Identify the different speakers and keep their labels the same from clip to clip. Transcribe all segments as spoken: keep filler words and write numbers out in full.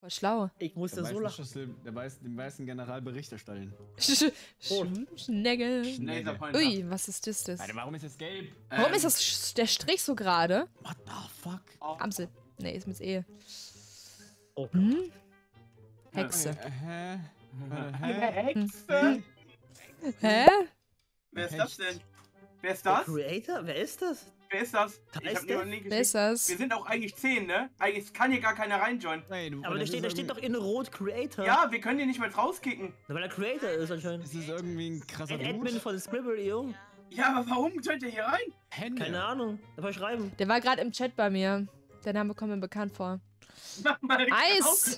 Speaker 1: Voll schlau.
Speaker 2: Ich musste
Speaker 3: Der
Speaker 2: so lachen.
Speaker 3: Schlüssel, der weiß, dem weißen General Bericht erstellen.
Speaker 1: Sch
Speaker 2: Oh.
Speaker 1: Schnegel.
Speaker 3: Schnell.
Speaker 1: Ui, was ist das? das?
Speaker 3: Alter, warum ist das gelb?
Speaker 1: Warum
Speaker 4: Ähm,
Speaker 1: ist das sch- der Strich so gerade?
Speaker 3: What the fuck?
Speaker 4: oh,
Speaker 1: Amsel. Nee, ist mit E.
Speaker 2: Oh,
Speaker 1: Hm? Hexe.
Speaker 3: Äh, hä?
Speaker 4: Eine
Speaker 3: Hä?
Speaker 4: Hexe?
Speaker 1: Hä?
Speaker 4: Wer ist das denn? Wer ist
Speaker 2: der
Speaker 4: das?
Speaker 2: Creator? Wer ist das?
Speaker 4: Wer ist das?
Speaker 2: Da
Speaker 4: Ich
Speaker 2: ist
Speaker 4: hab
Speaker 2: der?
Speaker 4: niemanden Link
Speaker 1: Wer ist
Speaker 4: geschickt.
Speaker 1: das?
Speaker 4: Wir sind auch eigentlich zehn, ne? Eigentlich kann hier gar keiner reinjoinen.
Speaker 3: Hey, du,
Speaker 2: Aber
Speaker 3: oder
Speaker 2: da
Speaker 3: ist
Speaker 2: steht, da
Speaker 3: es
Speaker 2: steht doch
Speaker 3: irgendwie-
Speaker 2: in Rot Creator.
Speaker 4: Ja, wir können den nicht mal rauskicken.
Speaker 2: Na, weil er Creator ist anscheinend.
Speaker 3: Ist es irgendwie ein krasser
Speaker 2: Ein Admin
Speaker 3: Dude?
Speaker 2: von Scribble.io.
Speaker 4: Ja, aber warum könnt ihr hier rein?
Speaker 3: Hände.
Speaker 2: Keine Ahnung. Einfach schreiben.
Speaker 1: Der war gerade im Chat bei mir. Der Name kommt mir bekannt vor.
Speaker 4: Mach mal
Speaker 1: Eis!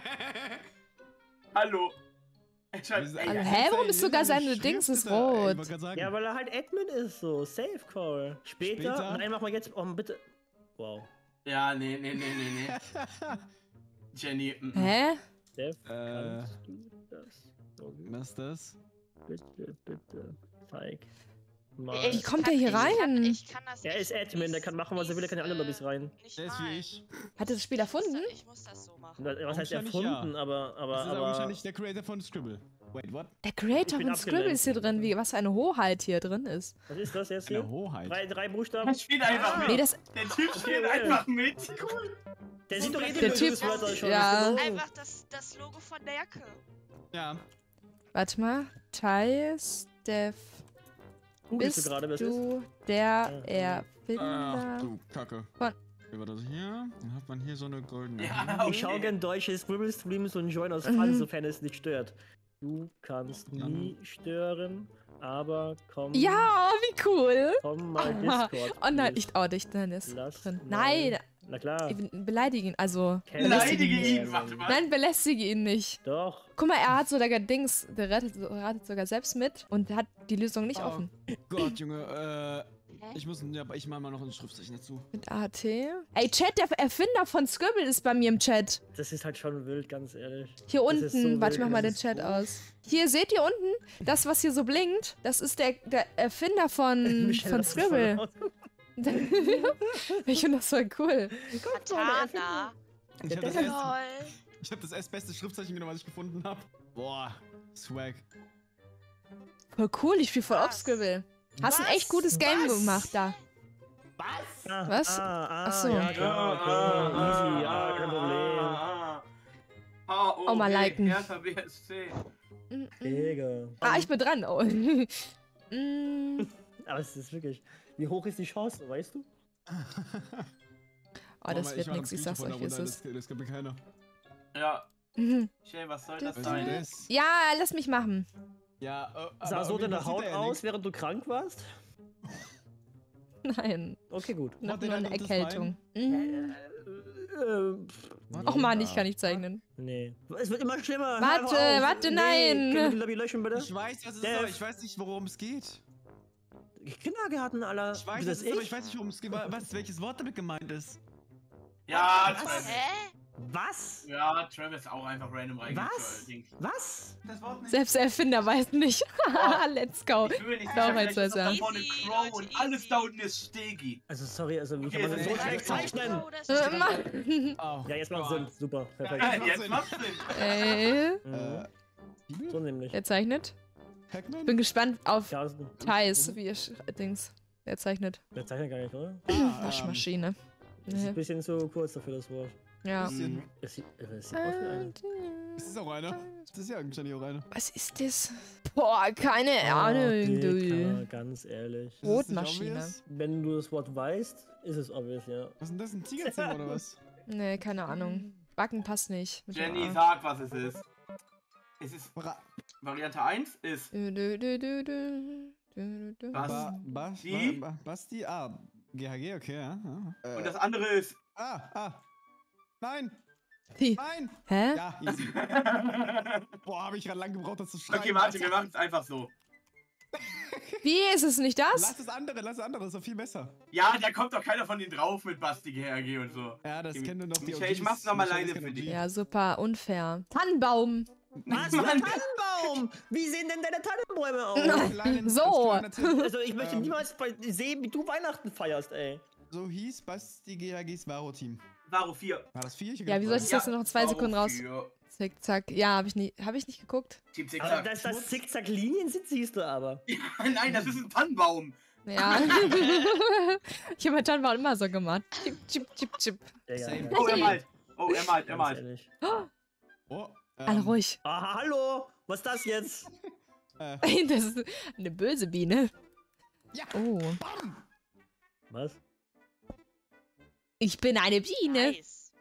Speaker 4: Hallo. Ich weiß-
Speaker 3: Also,
Speaker 4: ey,
Speaker 1: Hallo,
Speaker 4: ey,
Speaker 1: hä? Warum
Speaker 3: ey,
Speaker 1: ist sogar
Speaker 3: diese
Speaker 1: seine
Speaker 3: Schrift
Speaker 1: Dings ist
Speaker 3: da, ey, ich
Speaker 1: rot?
Speaker 3: wollte grad sagen.
Speaker 2: Ja, weil er halt Admin ist, so. Safe Call. Später?
Speaker 3: Später?
Speaker 2: Nein, mach mal jetzt. Oh, bitte. Wow.
Speaker 4: Ja, nee, nee, nee, nee, nee. Jenny. mm, mm.
Speaker 1: Hä?
Speaker 2: Dev,
Speaker 3: Äh.
Speaker 2: kannst du das so
Speaker 3: Was ist das?
Speaker 2: bitte, bitte zeig mal.
Speaker 1: Wie kommt der hier
Speaker 5: Ich kann,
Speaker 1: rein?
Speaker 5: ich kann das
Speaker 2: Er ist
Speaker 5: nicht-
Speaker 2: Admin, der kann machen, was er will, der kann in alle Lobbys rein.
Speaker 5: Nicht
Speaker 3: Der ist wie
Speaker 5: mal.
Speaker 3: ich.
Speaker 1: Hat er das Spiel
Speaker 5: Ich muss
Speaker 1: erfunden?
Speaker 5: das- Ich muss das so machen.
Speaker 2: Was heißt
Speaker 3: Wahrscheinlich
Speaker 2: erfunden,
Speaker 3: ja.
Speaker 2: aber, aber,
Speaker 3: Das ist aber
Speaker 2: aber.
Speaker 3: wahrscheinlich der Creator von Scribble. Wait, what?
Speaker 1: Der Creator
Speaker 2: Ich bin
Speaker 1: von Scribble
Speaker 2: abgelenkt.
Speaker 1: ist hier drin. Wie, was für eine Hoheit hier drin ist.
Speaker 2: Was ist das jetzt
Speaker 3: Eine
Speaker 2: hier?
Speaker 3: Hoheit.
Speaker 2: Drei, drei Buchstaben.
Speaker 4: Der spielt einfach
Speaker 1: Nee,
Speaker 4: mit.
Speaker 1: das.
Speaker 4: Der Typ spielt
Speaker 2: Okay,
Speaker 4: einfach mit.
Speaker 2: Der sieht doch eh
Speaker 1: Der
Speaker 2: die
Speaker 1: Typ-
Speaker 2: Newsletter schon.
Speaker 1: ja.
Speaker 2: das ist genau-
Speaker 5: Einfach das, das Logo von der Jacke.
Speaker 3: Ja.
Speaker 1: Warte mal. Thais, Dev.
Speaker 2: Googlest
Speaker 1: Bist
Speaker 2: du gerade, wer es ist?
Speaker 1: du der
Speaker 3: Ach
Speaker 1: Erfinder?
Speaker 3: du Kacke.
Speaker 1: Von-
Speaker 3: Wie war das hier? Dann hat man hier so eine goldene.
Speaker 4: Ja,
Speaker 3: Hand.
Speaker 4: okay.
Speaker 2: Ich schaue gern deutsche Scribble-Streams und join aus Fun, sofern es nicht stört. Du kannst nie stören, aber komm,
Speaker 1: Ja, wie cool.
Speaker 2: komm mal
Speaker 1: Ah,
Speaker 2: Discord.
Speaker 1: Oh nein,
Speaker 2: please.
Speaker 1: ich. Oh, dich, dann ist
Speaker 2: Lass
Speaker 1: drin.
Speaker 2: mal-
Speaker 1: Nein,
Speaker 2: Na klar.
Speaker 1: ich beleidige ihn. Also.
Speaker 4: Beleidige
Speaker 2: ihn.
Speaker 4: ihn, warte mal.
Speaker 1: Nein, belästige ihn nicht.
Speaker 2: Doch.
Speaker 1: Guck mal, er hat sogar Dings, der ratet, ratet sogar selbst mit und hat die Lösung nicht
Speaker 3: Oh
Speaker 1: offen.
Speaker 3: Gott, Junge, äh.
Speaker 5: Hä?
Speaker 3: Ich muss. Ja, ich mal mal noch ein Schriftzeichen dazu.
Speaker 1: Mit A T. Ey, Chat, der Erfinder von Scribble ist bei mir im Chat.
Speaker 2: Das ist halt schon wild, ganz ehrlich.
Speaker 1: Hier
Speaker 2: Das
Speaker 1: unten.
Speaker 2: ist so
Speaker 1: Warte, ich
Speaker 2: wild,
Speaker 1: mach mal den
Speaker 2: das ist
Speaker 1: Chat
Speaker 2: so-
Speaker 1: aus. Hier, seht ihr unten? Das, was hier so blinkt, das ist der, der Erfinder von,
Speaker 2: Michelle,
Speaker 1: von
Speaker 2: lass das
Speaker 1: Scribble.
Speaker 2: mal raus.
Speaker 1: Ich finde das voll cool.
Speaker 5: Katana.
Speaker 3: Ich hab das,
Speaker 2: Der-
Speaker 3: erste,
Speaker 5: Lol.
Speaker 3: ich hab das erst beste Schriftzeichen genommen, was ich gefunden hab. Boah, Swag.
Speaker 1: Voll cool, ich spiel voll auf
Speaker 5: Was?
Speaker 1: Scribble. Hast ein
Speaker 2: Was?
Speaker 1: echt gutes Game
Speaker 3: Was?
Speaker 1: gemacht da.
Speaker 3: Was?
Speaker 2: Ah,
Speaker 1: Was?
Speaker 2: Ah, ah,
Speaker 1: Ach so.
Speaker 2: Ja, klar, okay. Easy, ja, kein Problem.
Speaker 4: Ah, ah,
Speaker 1: Auch mal liken.
Speaker 4: Hertha B S C.
Speaker 1: Mm, mm.
Speaker 2: Digga.
Speaker 1: Ah, ich bin dran. Oh. Mm.
Speaker 2: Aber es ist wirklich. Wie hoch ist die Chance, weißt du?
Speaker 1: Oh, das
Speaker 3: Mama,
Speaker 1: wird
Speaker 3: mach
Speaker 1: nix,
Speaker 3: ein
Speaker 1: ich sag's
Speaker 3: Screenshot
Speaker 1: euch, wie es
Speaker 3: von der
Speaker 1: ist.
Speaker 3: Runde, Das, das gibt mir keiner.
Speaker 4: Ja,
Speaker 1: Mhm.
Speaker 4: Shay, was soll
Speaker 1: Das
Speaker 4: das
Speaker 3: Was ist
Speaker 4: sein?
Speaker 3: das?
Speaker 1: Ja, lass mich machen.
Speaker 3: Ja, äh,
Speaker 2: Sah
Speaker 3: aber
Speaker 2: so
Speaker 3: irgendwie
Speaker 2: deine
Speaker 3: sieht
Speaker 2: Haut
Speaker 3: er ja
Speaker 2: aus,
Speaker 3: nix.
Speaker 2: während du krank warst?
Speaker 1: Nein,
Speaker 2: Okay, gut.
Speaker 1: noch
Speaker 3: Hat der
Speaker 1: nur
Speaker 3: dann
Speaker 1: eine
Speaker 3: und das
Speaker 1: Erkältung. Mhm.
Speaker 2: Äh, pff,
Speaker 1: Och man, ich kann nicht zeichnen.
Speaker 2: nee. Es wird immer schlimmer.
Speaker 1: Warte,
Speaker 2: Hör auf.
Speaker 1: warte,
Speaker 2: nee.
Speaker 1: nein.
Speaker 2: Können wir die Lobby löschen, bitte?
Speaker 3: Ich weiß, was es
Speaker 2: Der-
Speaker 3: ist, aber ich weiß nicht, worum es geht.
Speaker 2: Kindergarten, Alter.
Speaker 3: Ich weiß,
Speaker 2: Bist
Speaker 3: was
Speaker 2: das
Speaker 3: es ist, aber
Speaker 2: ich?
Speaker 3: ich weiß nicht, worum es geht. Was, welches Wort damit gemeint ist.
Speaker 4: Ja,
Speaker 2: Was?
Speaker 4: Travis.
Speaker 5: Hä?
Speaker 2: Was?
Speaker 4: Ja, Travis auch einfach random reingekommen.
Speaker 2: Was? Was?
Speaker 4: Das Wort nicht.
Speaker 1: Selbst der Erfinder weiß nicht. Let's go.
Speaker 4: Ich bin mir nicht
Speaker 1: Doch,
Speaker 4: sicher,
Speaker 1: meinst
Speaker 4: vielleicht
Speaker 1: du
Speaker 4: ist das da
Speaker 1: es, ja.
Speaker 4: vorne
Speaker 5: Easy,
Speaker 4: Crow
Speaker 5: Leute,
Speaker 4: und alles
Speaker 5: easy.
Speaker 4: da unten ist Stegi.
Speaker 2: Also, sorry, also, wie
Speaker 4: Okay,
Speaker 2: kann man das so
Speaker 4: das ist
Speaker 2: schlecht
Speaker 4: echt
Speaker 2: zeichnen?
Speaker 5: Oh, das
Speaker 1: Äh,
Speaker 5: ist
Speaker 1: mach-
Speaker 3: Oh,
Speaker 2: Ja, jetzt macht Sinn. Super,
Speaker 4: Ja,
Speaker 2: perfekt.
Speaker 4: jetzt macht's Sinn.
Speaker 1: Ey,
Speaker 2: Mhm.
Speaker 3: Äh, Bibel?
Speaker 2: So nämlich.
Speaker 1: er zeichnet.
Speaker 3: Hackman?
Speaker 1: Bin gespannt auf
Speaker 2: Ja, das ist
Speaker 1: Thais, wie er sch- Dings. Er zeichnet.
Speaker 2: der zeichnet gar nicht, oder?
Speaker 3: Ah,
Speaker 1: Waschmaschine.
Speaker 2: Das ist
Speaker 1: Nee.
Speaker 2: ein bisschen zu kurz dafür, das Wort.
Speaker 1: Ja.
Speaker 3: bisschen.
Speaker 2: Es sieht, es sieht aus wie eine.
Speaker 3: Das ist auch einer. Das ist ja wahrscheinlich auch einer.
Speaker 1: Was ist das? Boah, keine
Speaker 2: Oh,
Speaker 1: Ahnung,
Speaker 2: Dicker,
Speaker 1: du.
Speaker 2: ganz ehrlich.
Speaker 3: Ist das nicht
Speaker 1: Rotmaschine.
Speaker 3: obvious?
Speaker 2: Wenn du das Wort weißt, ist es obvious, ja.
Speaker 3: Was ist denn das? Ein Tigerzimmer oder was?
Speaker 1: Nee, keine Ahnung. Backen passt nicht. Mit dem
Speaker 4: Jenny,
Speaker 1: A.
Speaker 4: sag, was es ist. Es ist
Speaker 3: Bra
Speaker 4: Variante eins ist
Speaker 1: Du, du, du, du, du, du, du.
Speaker 4: Was?
Speaker 3: ba ba
Speaker 4: Die?
Speaker 3: ba ba Basti? Ah, G H G, okay, ja. ja.
Speaker 4: und
Speaker 3: Äh,
Speaker 4: das andere ist.
Speaker 3: ah, ah. Nein,
Speaker 1: Die.
Speaker 3: nein.
Speaker 1: Hä?
Speaker 3: Ja, easy. Boah, habe ich gerade lang gebraucht, das zu schreiben.
Speaker 4: Okay, warte, wir machen es einfach so.
Speaker 1: Wie ist es nicht das?
Speaker 3: Lass das andere, lass das andere, das ist doch viel besser.
Speaker 4: Ja, da kommt doch keiner von denen drauf mit Basti G R G und so.
Speaker 3: Ja, das kennen nur noch die
Speaker 4: Michael, ich
Speaker 3: O Gs.
Speaker 4: mach's noch mal
Speaker 3: Michael
Speaker 4: alleine
Speaker 3: ist kein
Speaker 4: für
Speaker 3: O G.
Speaker 4: dich.
Speaker 1: Ja, super, unfair. Tannenbaum.
Speaker 2: Was? Ein Tannenbaum! Wie sehen denn deine Tannenbäume aus?
Speaker 3: Kleinen-
Speaker 1: So.
Speaker 3: als kleiner Tipp,
Speaker 2: Also, ich möchte
Speaker 3: Ähm.
Speaker 2: niemals bei sehen, wie du Weihnachten feierst, ey.
Speaker 3: So hieß Basti G H Gs Varo-Team.
Speaker 4: Varo vier.
Speaker 3: War das vier? Ich
Speaker 1: Ja, wie soll ich das denn noch zwei
Speaker 4: Varo
Speaker 1: Sekunden raus?
Speaker 4: vier.
Speaker 1: Zick, zack. Ja, habe ich, nie, hab ich nicht geguckt.
Speaker 4: Team
Speaker 2: Aber
Speaker 4: Zickzack.
Speaker 2: dass das Zickzack-Linien sind, siehst du aber.
Speaker 4: Nein, das ist ein Tannenbaum.
Speaker 1: Ja. Ich habe meinen Tannenbaum immer so gemacht. Chip, chip, chip, chip.
Speaker 2: Digga,
Speaker 3: Same.
Speaker 4: Oh, er malt. Oh, er malt, er
Speaker 2: ganz
Speaker 4: malt.
Speaker 2: ehrlich.
Speaker 3: Oh, ähm,
Speaker 1: Alle ruhig.
Speaker 2: Ah, hallo! Was ist das jetzt?
Speaker 3: Äh,
Speaker 1: Das ist eine böse Biene.
Speaker 3: Ja.
Speaker 1: Oh.
Speaker 3: bam!
Speaker 2: Was?
Speaker 1: Ich bin eine Biene.
Speaker 5: Nice.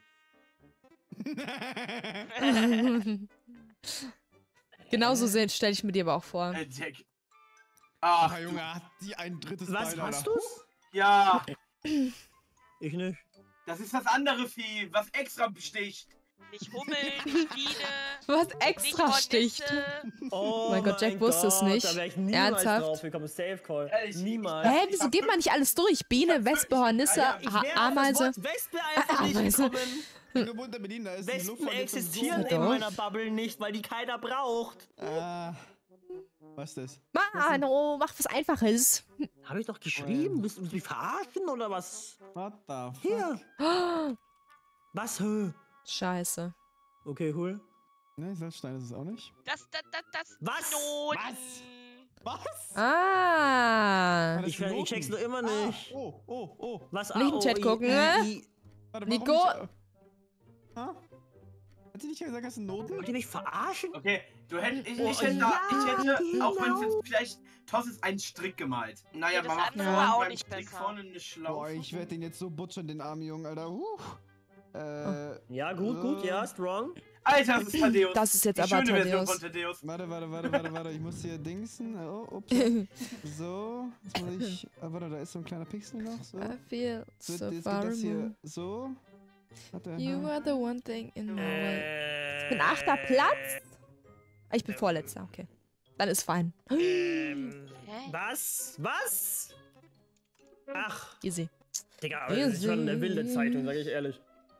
Speaker 1: Genauso stelle ich mir dir aber auch vor.
Speaker 4: Äh, Jack.
Speaker 3: Ach,
Speaker 4: Ach,
Speaker 3: Junge, hat die ein drittes
Speaker 2: Was,
Speaker 3: Bein,
Speaker 2: hast
Speaker 3: Alter.
Speaker 2: du's?
Speaker 4: ja,
Speaker 2: Ich nicht.
Speaker 4: das ist das andere Vieh, was extra besticht.
Speaker 5: Nicht Hummel, nicht Biene,
Speaker 1: Was
Speaker 5: nicht
Speaker 1: extra sticht.
Speaker 5: Hornisse.
Speaker 2: Oh
Speaker 1: mein Gott, Jack wusste es
Speaker 2: Gott,
Speaker 1: nicht.
Speaker 2: Da wäre ich niemals
Speaker 1: Ernsthaft?
Speaker 2: drauf gekommen. Safe Call.
Speaker 4: Ehrlich,
Speaker 2: Niemals.
Speaker 1: Hä, wieso geht man nicht alles durch? Biene, Wespe, Hornisse,
Speaker 4: Ja,
Speaker 2: Ich
Speaker 1: Ha-
Speaker 2: wäre
Speaker 1: Ameise.
Speaker 2: auf das Wort Wespe einfach nicht
Speaker 1: Ameise.
Speaker 2: gekommen.
Speaker 3: Nur bunter Berlin, da ist die
Speaker 2: Wespen
Speaker 3: Luftfahrt jetzt
Speaker 2: existieren
Speaker 1: Ja,
Speaker 2: in
Speaker 1: doch.
Speaker 2: meiner Bubble nicht, weil die keiner braucht.
Speaker 3: So. Äh, was ist das?
Speaker 1: Mano, mach was Einfaches.
Speaker 2: Habe ich doch geschrieben? Willst du mich verarschen oder was?
Speaker 3: What the fuck?
Speaker 2: Hier. Was? Hö?
Speaker 1: Scheiße.
Speaker 2: Okay, cool.
Speaker 3: Ne, Salzstein ist es auch nicht.
Speaker 5: Das, das, das, das.
Speaker 2: Was?
Speaker 5: Knoten.
Speaker 3: Was?
Speaker 1: Ah.
Speaker 3: das
Speaker 2: Ich,
Speaker 3: sind
Speaker 2: ich check's
Speaker 3: Noten.
Speaker 2: noch immer nicht.
Speaker 3: Ah, oh, oh, oh.
Speaker 2: Was?
Speaker 1: Nicht im Chat gucken, ne?
Speaker 2: I,
Speaker 3: Warte,
Speaker 1: Nico?
Speaker 3: warum nicht, äh, ha? Hat sie nicht gesagt, das sind Noten?
Speaker 2: wollt ihr mich verarschen?
Speaker 4: Okay, du hättest, ich,
Speaker 2: Oh,
Speaker 4: ich hätte,
Speaker 2: ja,
Speaker 4: ich hätte auch wenn es
Speaker 2: genau.
Speaker 4: jetzt vielleicht, Toss ist ein Strick gemalt. Naja,
Speaker 5: Nee, das
Speaker 4: man macht
Speaker 5: andere
Speaker 4: vorne
Speaker 1: war
Speaker 5: auch
Speaker 4: beim
Speaker 5: nicht
Speaker 4: Strick
Speaker 5: besser.
Speaker 4: vorne eine
Speaker 3: Boah,
Speaker 4: Schlaufe.
Speaker 3: ich werde den jetzt so butchern, den armen Jungen, Alter. Huh. Äh,
Speaker 2: Ja, gut, gut, ja, strong.
Speaker 4: Alter, das ist Thaddeus.
Speaker 1: Das ist jetzt
Speaker 4: Die
Speaker 1: aber
Speaker 4: schöne Version
Speaker 1: Thaddeus.
Speaker 4: von Thaddeus.
Speaker 3: warte, warte, warte, warte, warte. Ich muss hier dingsen. Oh, ups. So, jetzt muss ich. Ah, warte, da ist so ein kleiner Pixel noch. So.
Speaker 1: I feel
Speaker 3: So,
Speaker 1: so
Speaker 3: jetzt geht
Speaker 1: far
Speaker 3: das hier
Speaker 1: removed.
Speaker 3: so. Warte.
Speaker 1: You
Speaker 3: ha.
Speaker 1: are the one thing in my way.
Speaker 2: Äh,
Speaker 1: Ich bin achter Platz? Ah, Ich bin vorletzter, okay. Dann ist fein.
Speaker 2: Ähm,
Speaker 5: Hä?
Speaker 2: was? Was? Ach,
Speaker 1: Easy.
Speaker 2: Digga, aber das ist schon eine wilde Zeitung, sag ich ehrlich.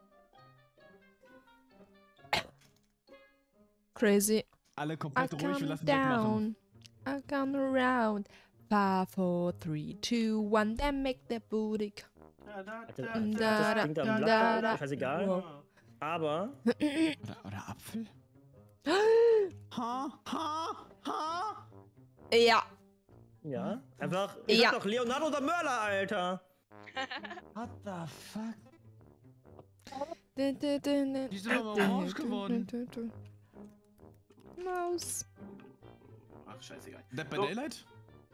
Speaker 1: Crazy.
Speaker 3: Alle
Speaker 1: I
Speaker 3: komplett ruhig, wir
Speaker 1: come
Speaker 3: lassen Jack machen.
Speaker 1: down. I come around. Five, four, three, two, one. Then make the booty. c-
Speaker 4: Da, da,
Speaker 2: Hat
Speaker 4: da,
Speaker 2: das-
Speaker 4: da,
Speaker 2: hat
Speaker 1: Da,
Speaker 2: das
Speaker 1: da,
Speaker 2: Ding da
Speaker 1: da,
Speaker 2: am
Speaker 1: da,
Speaker 2: Blatt,
Speaker 1: da.
Speaker 2: scheißegal.
Speaker 1: Wow.
Speaker 2: Aber,
Speaker 3: Oder, oder Apfel? Ha, ha, ha.
Speaker 1: Ja.
Speaker 2: ja, einfach, ich
Speaker 1: Ja.
Speaker 2: sag doch Leonardo der Mörler, Alter.
Speaker 3: What the fuck?
Speaker 1: Die
Speaker 3: Die sind aber orange geworden.
Speaker 1: Maus.
Speaker 4: Ach, scheißegal.
Speaker 3: Dead by
Speaker 4: So.
Speaker 3: Daylight?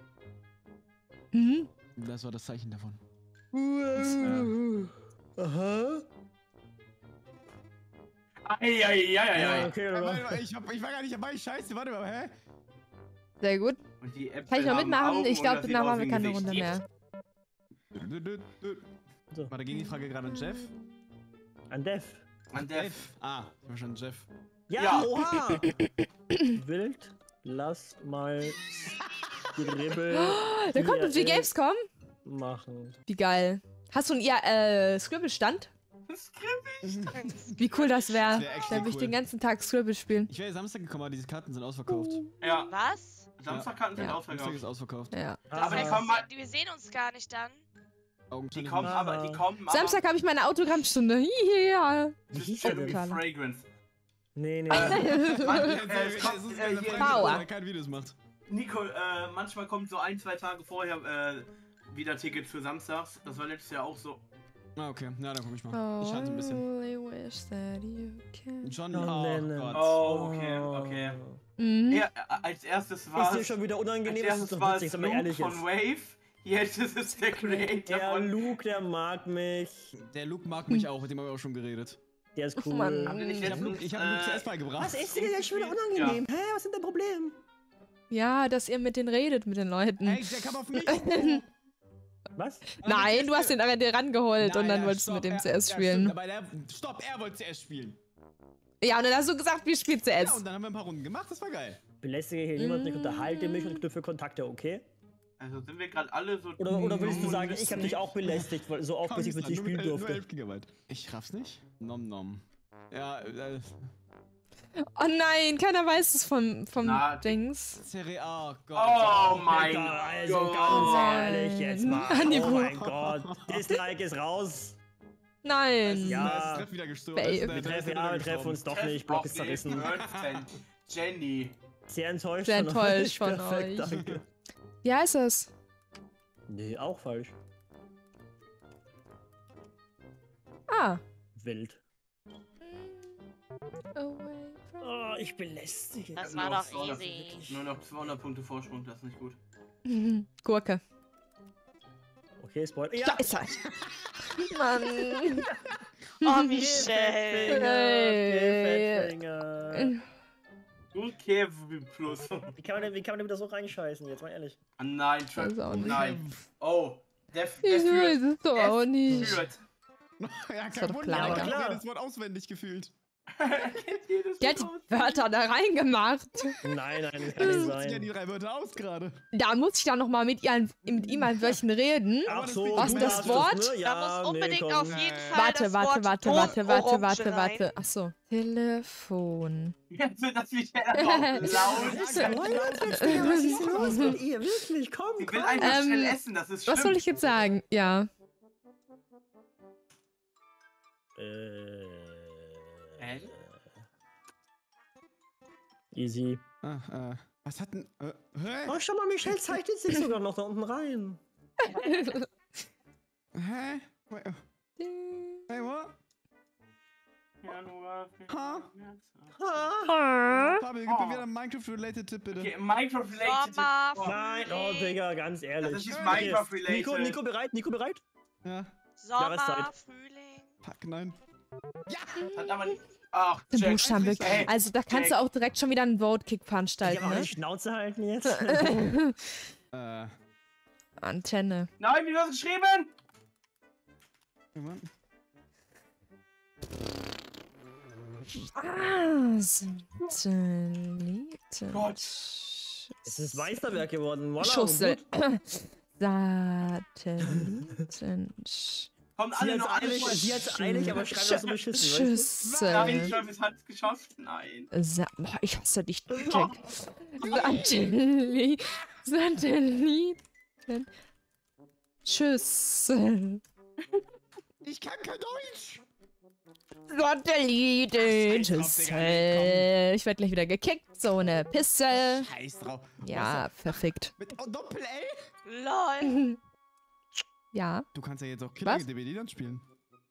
Speaker 1: Mhm.
Speaker 3: Das war das Zeichen davon.
Speaker 2: Aha.
Speaker 4: Eieieiei.
Speaker 2: Ja, okay,
Speaker 3: Äh,
Speaker 2: oder?
Speaker 3: warte mal, ich, hab, ich war gar nicht dabei, scheiße, warte mal, hä?
Speaker 1: Sehr gut.
Speaker 4: Und die Äpfel
Speaker 1: Kann ich noch
Speaker 4: haben
Speaker 1: mitmachen?
Speaker 4: Augen
Speaker 1: Ich
Speaker 4: und
Speaker 1: glaube,
Speaker 4: das sieht
Speaker 1: danach
Speaker 4: aus
Speaker 1: machen
Speaker 4: wie
Speaker 1: wir
Speaker 4: ein
Speaker 1: keine
Speaker 4: Gesicht.
Speaker 1: Runde mehr.
Speaker 3: Dü, dü, dü.
Speaker 2: So.
Speaker 3: War der Gegenfrage gerade an Jeff?
Speaker 2: An Dev.
Speaker 4: An der
Speaker 3: Jeff. Ah, ich war schon Jeff.
Speaker 2: Ja,
Speaker 4: Ja.
Speaker 2: oha. Wild, lass mal Dribbel
Speaker 1: Da kommt uns die Gamescom.
Speaker 2: machen.
Speaker 1: Wie geil. Hast du einen ja, äh, Scribble-Stand? Wie cool das wäre.
Speaker 3: Das wär echt
Speaker 1: Da würde ich
Speaker 3: cool.
Speaker 1: den ganzen Tag Scribble spielen.
Speaker 3: Ich wäre Samstag gekommen, aber diese Karten sind ausverkauft.
Speaker 4: Ja,
Speaker 5: Was?
Speaker 4: Samstagkarten sind
Speaker 1: Ja.
Speaker 3: Samstag ist
Speaker 4: ausverkauft.
Speaker 3: ausverkauft.
Speaker 1: Ja.
Speaker 4: Aber die
Speaker 2: Aha.
Speaker 4: kommen, mal,
Speaker 5: Die- Wir sehen uns gar nicht dann.
Speaker 4: die
Speaker 3: Augenscheinlich
Speaker 4: kommen
Speaker 3: nicht.
Speaker 4: aber, die kommen aber.
Speaker 1: Samstag habe ich meine Autogrammstunde. Ja.
Speaker 2: Wie
Speaker 4: Das
Speaker 2: hieß
Speaker 4: ist
Speaker 2: der
Speaker 4: ja wie
Speaker 2: denn?
Speaker 1: Klar.
Speaker 4: Fragrance.
Speaker 2: Nee, nee.
Speaker 4: Mann,
Speaker 3: Ja,
Speaker 4: äh, es
Speaker 3: es
Speaker 4: kommt,
Speaker 3: ist
Speaker 4: äh,
Speaker 3: eine
Speaker 4: hier,
Speaker 3: Frage,
Speaker 1: Power.
Speaker 3: weil er keine Videos macht.
Speaker 4: Nico, äh, manchmal kommt so ein, zwei Tage vorher äh, wieder Ticket für Samstags. Das war letztes Jahr auch so.
Speaker 3: Ah, okay. Ja, dann guck ich mal. Ich schalte so ein bisschen.
Speaker 1: Only wish that you can.
Speaker 3: John,
Speaker 2: Oh,
Speaker 3: oh
Speaker 2: nee, nee.
Speaker 3: Gott.
Speaker 4: Oh, okay, okay.
Speaker 1: Mhm.
Speaker 4: Ja, äh, als erstes
Speaker 2: Ist
Speaker 4: war
Speaker 2: dir
Speaker 4: es.
Speaker 2: schon wieder
Speaker 4: Als
Speaker 2: unangenehm? Das ist
Speaker 4: erstes
Speaker 2: doch
Speaker 4: war
Speaker 2: witzig,
Speaker 4: es
Speaker 2: sag mal
Speaker 4: Luke
Speaker 2: ehrlich
Speaker 4: von
Speaker 2: jetzt.
Speaker 4: Wave. Jetzt ist es der Creator
Speaker 2: Der
Speaker 4: von.
Speaker 2: Luke, der mag mich.
Speaker 3: Der Luke mag mich auch, mit dem haben wir auch schon geredet.
Speaker 2: Der ist
Speaker 1: Oh
Speaker 2: cool.
Speaker 1: Mann.
Speaker 4: Haben wir nicht
Speaker 3: Ich habe Luke,
Speaker 4: letztens,
Speaker 3: ich hab Luke
Speaker 4: äh,
Speaker 3: zuerst beigebracht.
Speaker 2: Was ist dir denn jetzt schon wieder unangenehm? Hä, was ist denn dein Problem?
Speaker 1: Ja, dass ihr mit denen redet, mit den Leuten.
Speaker 3: Ey, der kam auf mich.
Speaker 2: Was?
Speaker 1: Nein, du hast den an dir rangeholt und dann
Speaker 3: Naja,
Speaker 1: wolltest du
Speaker 3: stopp,
Speaker 1: mit dem
Speaker 3: er-
Speaker 1: zuerst
Speaker 3: ja,
Speaker 1: spielen.
Speaker 3: Stimmt, aber der, stopp, er wollte zuerst spielen.
Speaker 1: Ja, und dann hast du gesagt, wir spielen
Speaker 3: Ja,
Speaker 1: zuerst.
Speaker 3: und dann haben wir ein paar Runden gemacht, das war geil.
Speaker 2: Belästige hier niemanden, ich unterhalte mich und knüpfe Kontakte, okay?
Speaker 4: Also sind wir gerade alle so.
Speaker 2: Oder, oder willst du
Speaker 3: Nun,
Speaker 2: sagen, ich habe dich auch belästigt, weil so oft, bis ich mit dir
Speaker 3: Nur
Speaker 2: spielen
Speaker 3: el- nur
Speaker 2: durfte?
Speaker 3: elf Gigabyte. Ich raff's nicht. Nom nom. Ja, äh,
Speaker 1: Oh nein, keiner weiß es vom, vom
Speaker 4: Na,
Speaker 1: Dings.
Speaker 3: Serie A, Gott.
Speaker 4: Oh mein
Speaker 2: Digga, also
Speaker 4: Gott.
Speaker 2: ganz ehrlich jetzt mal.
Speaker 1: An die
Speaker 2: Oh
Speaker 1: Buch.
Speaker 2: mein Gott. Dislike ist raus.
Speaker 1: Nein.
Speaker 2: Ja.
Speaker 3: Der ist Treff wieder gestorben.
Speaker 1: Fail.
Speaker 3: Der- der
Speaker 2: Wir
Speaker 3: ist
Speaker 2: treffen,
Speaker 3: wieder
Speaker 2: ja, wir
Speaker 3: gestorben.
Speaker 2: treffen uns doch
Speaker 4: Treff
Speaker 2: nicht. Block
Speaker 4: auf
Speaker 2: ist
Speaker 4: jeden
Speaker 2: zerrissen.
Speaker 4: Fall. Jenny.
Speaker 2: Sehr enttäuscht
Speaker 1: Sehr
Speaker 2: von
Speaker 1: enttäuscht
Speaker 2: euch.
Speaker 1: von
Speaker 2: Perfekt,
Speaker 1: euch.
Speaker 2: danke.
Speaker 1: Wie heißt es?
Speaker 2: Nee, auch falsch.
Speaker 1: Ah.
Speaker 2: Wild.
Speaker 1: Away from-
Speaker 2: Oh, ich belästige.
Speaker 5: Das
Speaker 4: Nur
Speaker 5: war
Speaker 4: noch
Speaker 5: doch
Speaker 4: zweihundert
Speaker 5: easy.
Speaker 4: Nur noch zweihundert Punkte Vorsprung, das ist nicht gut.
Speaker 1: Gurke.
Speaker 2: Okay, Spoiler. Ja,
Speaker 1: Scheiße. Mann.
Speaker 5: Oh, Michelle.
Speaker 1: Hey.
Speaker 2: Fettfinger.
Speaker 4: Gut, Kevin plus.
Speaker 2: Wie kann man denn, wie kann man denn wieder so reinscheißen, jetzt mal ehrlich?
Speaker 4: Ah, nein,
Speaker 1: Weiß
Speaker 4: Trap.
Speaker 1: auch nicht.
Speaker 4: Nein. Oh, der,
Speaker 1: Ich
Speaker 4: der
Speaker 1: weiß
Speaker 4: führt.
Speaker 1: es doch
Speaker 4: Der
Speaker 1: auch nicht.
Speaker 4: führt.
Speaker 3: Ja,
Speaker 1: war
Speaker 3: kein
Speaker 1: doch
Speaker 3: Wunder,
Speaker 1: klar,
Speaker 3: aber
Speaker 2: ja.
Speaker 3: ich hab jedes Wort auswendig gefühlt.
Speaker 4: Kennt jedes
Speaker 1: Die hat die
Speaker 4: Wort.
Speaker 1: Wörter da reingemacht.
Speaker 2: Nein, nein, das kann nicht
Speaker 3: Ich ja
Speaker 2: sein.
Speaker 3: die drei Wörter aus gerade.
Speaker 1: Da muss ich dann nochmal mit, ihr, mit ihm ein Wörtchen reden.
Speaker 2: Ach so,
Speaker 1: Was,
Speaker 2: du
Speaker 1: das
Speaker 2: darfst
Speaker 1: Wort?
Speaker 2: ne?
Speaker 5: Da
Speaker 2: Ja,
Speaker 5: muss unbedingt
Speaker 2: nee,
Speaker 5: auf
Speaker 2: komm.
Speaker 5: jeden
Speaker 3: Äh,
Speaker 5: Fall
Speaker 1: Warte,
Speaker 5: das
Speaker 1: warte,
Speaker 5: Wort
Speaker 1: warte, warte, warte,
Speaker 5: Orange
Speaker 1: warte,
Speaker 5: rein.
Speaker 1: warte. Achso. Telefon.
Speaker 4: Jetzt wird das Michelle aber
Speaker 2: Was
Speaker 4: laut.
Speaker 2: ist denn was ist denn los mit ihr? Wirklich, komm,
Speaker 4: Sie will
Speaker 2: komm.
Speaker 4: einfach
Speaker 1: Ähm,
Speaker 4: schnell essen, das ist schlimm.
Speaker 1: Was soll ich jetzt sagen? Ja.
Speaker 2: Äh,
Speaker 4: Hä?
Speaker 2: Easy.
Speaker 3: Ah, äh, was hat denn. Äh, hä?
Speaker 2: Oh, schau mal, Michelle zeichnet sich sogar noch da unten rein.
Speaker 3: Hä? Wait, oh, hey, what?
Speaker 4: Januar,
Speaker 3: Ha?
Speaker 2: Ha.
Speaker 3: Fabi, gib mir wieder einen Minecraft-related Tipp, bitte.
Speaker 4: Okay, Minecraft-related.
Speaker 5: Sommer,
Speaker 4: Oh,
Speaker 2: Nein, oh, Digga, ganz ehrlich.
Speaker 4: Das ist
Speaker 2: Okay.
Speaker 4: Minecraft-related.
Speaker 2: Nico, Nico bereit? Nico bereit?
Speaker 3: Ja,
Speaker 5: Sommer,
Speaker 2: Jahreszeit.
Speaker 5: Frühling.
Speaker 3: fuck, nein.
Speaker 4: Hat aber nicht. Ach,
Speaker 1: Den
Speaker 4: Jack.
Speaker 1: Buchstaben wirklich.
Speaker 4: Ey,
Speaker 1: Also da kannst du
Speaker 4: Jack.
Speaker 1: auch direkt schon wieder einen Vote-Kick
Speaker 2: Ich
Speaker 1: veranstalten,
Speaker 2: aber
Speaker 1: ne?
Speaker 2: die Schnauze halten jetzt.
Speaker 3: Äh,
Speaker 1: Antenne.
Speaker 4: Nein, wie du hast geschrieben?
Speaker 3: Moment.
Speaker 1: Ah, Satelliten.
Speaker 4: Gott.
Speaker 2: Es ist Meisterwerk geworden. Voila,
Speaker 1: Schussel.
Speaker 2: gut.
Speaker 1: Satelliten.
Speaker 4: Kommt
Speaker 2: Sie
Speaker 4: alle
Speaker 2: hat's
Speaker 4: noch alle
Speaker 2: eilig,
Speaker 4: voll.
Speaker 2: sie hat's eilig, aber schreibt das so beschissen, weißt
Speaker 4: Nein,
Speaker 1: Schüssel.
Speaker 4: Travis hat es geschafft. Nein.
Speaker 1: Sa Boah, ich hasse dich, Jack. Satelliten. Satelliten. Schüssel.
Speaker 3: Ich kann kein Deutsch!
Speaker 1: Satelliten.
Speaker 3: Scheiß drauf, Digga,
Speaker 1: Schüssel. Ich werde gleich wieder gekickt. So eine Pisse.
Speaker 3: Scheiß drauf.
Speaker 1: Ja, verfickt.
Speaker 3: Mit oh, Doppel-L?
Speaker 5: Lol.
Speaker 1: Ja.
Speaker 3: Du kannst ja jetzt auch Killer
Speaker 1: Was?
Speaker 3: D B D dann spielen.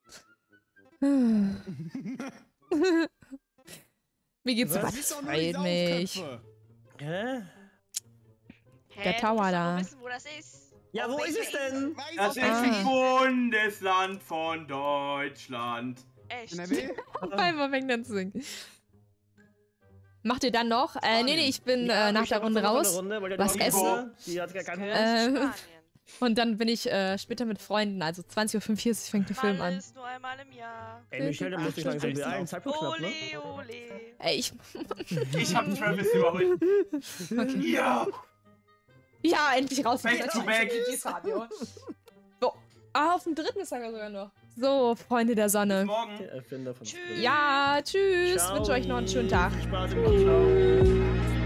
Speaker 1: Mir geht's so
Speaker 2: Was?
Speaker 1: was.
Speaker 3: Siehst doch nur
Speaker 1: Freut
Speaker 3: diese
Speaker 1: mich.
Speaker 3: Aufköpfe.
Speaker 2: Hä?
Speaker 5: Hä,
Speaker 1: Der
Speaker 5: du
Speaker 1: Tower
Speaker 5: musst doch
Speaker 1: da.
Speaker 5: nur wissen, wo das ist.
Speaker 2: Ja,
Speaker 5: Auf
Speaker 2: wo ist
Speaker 5: welcher
Speaker 2: es denn?
Speaker 3: Weiß
Speaker 4: Das
Speaker 3: ich
Speaker 4: ist
Speaker 1: Ah.
Speaker 3: nicht.
Speaker 4: ein Bundesland von Deutschland.
Speaker 5: Echt?
Speaker 3: N R W?
Speaker 1: Auf einmal fängt an zu singen. Macht ihr dann noch? Äh, nee, nee, ich bin
Speaker 2: Ja,
Speaker 1: äh, nach
Speaker 2: ich
Speaker 1: der
Speaker 2: hab
Speaker 1: Runde
Speaker 2: noch eine
Speaker 1: raus.
Speaker 2: Runde, weil der
Speaker 1: Was
Speaker 2: Doggy
Speaker 1: essen?
Speaker 2: Boy, Die hat gar keinen Hunger.
Speaker 1: Äh,
Speaker 5: Spanien.
Speaker 1: Und dann bin ich äh, später mit Freunden, also zwanzig Uhr fünfundvierzig fängt der Film
Speaker 5: Mal
Speaker 1: an.
Speaker 5: ist nur einmal im Jahr.
Speaker 2: Ey, Michelle, du musst dich
Speaker 3: Ach,
Speaker 2: langsam
Speaker 3: scheiß
Speaker 2: beeilen.
Speaker 3: drauf.
Speaker 2: Zeitpunkt knapp, ne?
Speaker 5: Ole, ole.
Speaker 1: Ey, ich.
Speaker 4: Ich hab Travis überholt.
Speaker 1: Okay.
Speaker 4: Ja!
Speaker 1: Ja, endlich raus.
Speaker 4: Back to back.
Speaker 1: So. Ah, auf dem dritten ist er sogar noch. So, Freunde der
Speaker 4: Bis
Speaker 1: Sonne.
Speaker 4: morgen.
Speaker 2: Der Erfinder von
Speaker 5: Tschüss.
Speaker 2: Spring.
Speaker 1: Ja, tschüss.
Speaker 2: Ciao.
Speaker 1: Wünsche euch noch einen schönen Tag.
Speaker 2: Viel Spaß im Ciao.